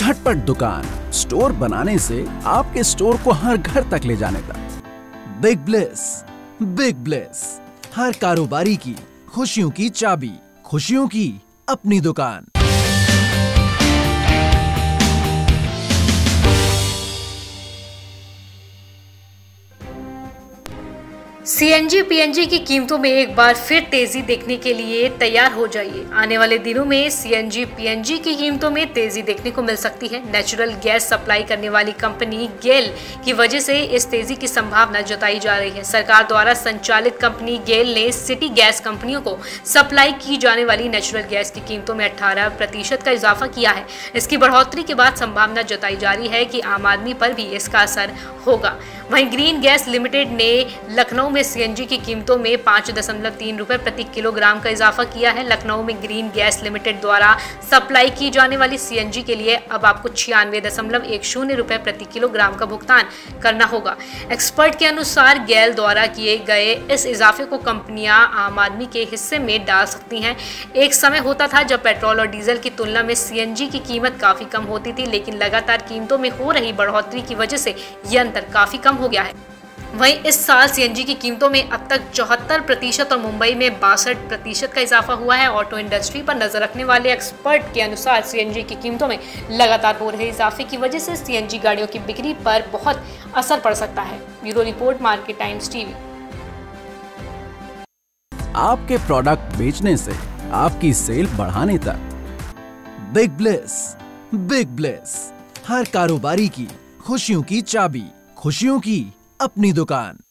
झटपट दुकान, स्टोर बनाने से आपके स्टोर को हर घर तक ले जाने तक। बिग ब्लेस, बिग ब्लेस, हर कारोबारी की खुशियों की चाबी, खुशियों की अपनी दुकान। सीएनजी पीएनजी की कीमतों में एक बार फिर तेजी देखने के लिए तैयार हो जाइए। आने वाले दिनों में सीएनजी पीएनजी की कीमतों में तेजी देखने को मिल सकती है। नेचुरल गैस सप्लाई करने वाली कंपनी गेल की वजह से इस तेजी की संभावना जताई जा रही है। सरकार द्वारा संचालित कंपनी गेल ने सिटी गैस कंपनियों को सप्लाई की जाने वाली नेचुरल गैस की कीमतों में 18% का इजाफा किया है। इसकी बढ़ोतरी के बाद संभावना जताई जा रही है कि आम आदमी पर भी इसका असर होगा। वहीं ग्रीन गैस लिमिटेड ने लखनऊ में सीएनजी की कीमतों में 5.3 रुपए प्रति किलोग्राम का इजाफा किया है। लखनऊ में ग्रीन गैस लिमिटेड द्वारा सप्लाई की जाने वाली सीएनजी के लिए अब आपको 96.10 रुपए प्रति किलोग्राम का भुगतान करना होगा। एक्सपर्ट के अनुसार गेल द्वारा किए गए इस इजाफे को कंपनियां आम आदमी के हिस्से में डाल सकती हैं। एक समय होता था जब पेट्रोल और डीजल की तुलना में सीएनजी की कीमत काफी कम होती थी, लेकिन लगातार कीमतों में हो रही बढ़ोतरी की वजह से यह अंतर काफी कम हो गया है। वहीं इस साल सीएनजी की कीमतों में अब तक 74% और मुंबई में 62% का इजाफा हुआ है। ऑटो इंडस्ट्री पर नजर रखने वाले एक्सपर्ट के अनुसार सीएनजी की कीमतों में लगातार हो रहे इजाफे की वजह से सीएनजी गाड़ियों की बिक्री पर बहुत असर पड़ सकता है। Bureau report, market times TV. आपके प्रोडक्ट बेचने से आपकी सेल बढ़ाने तक। बिग ब्लेस, बिग ब्लेस, हर कारोबारी की खुशियों की चाबी, खुशियों की अपनी दुकान।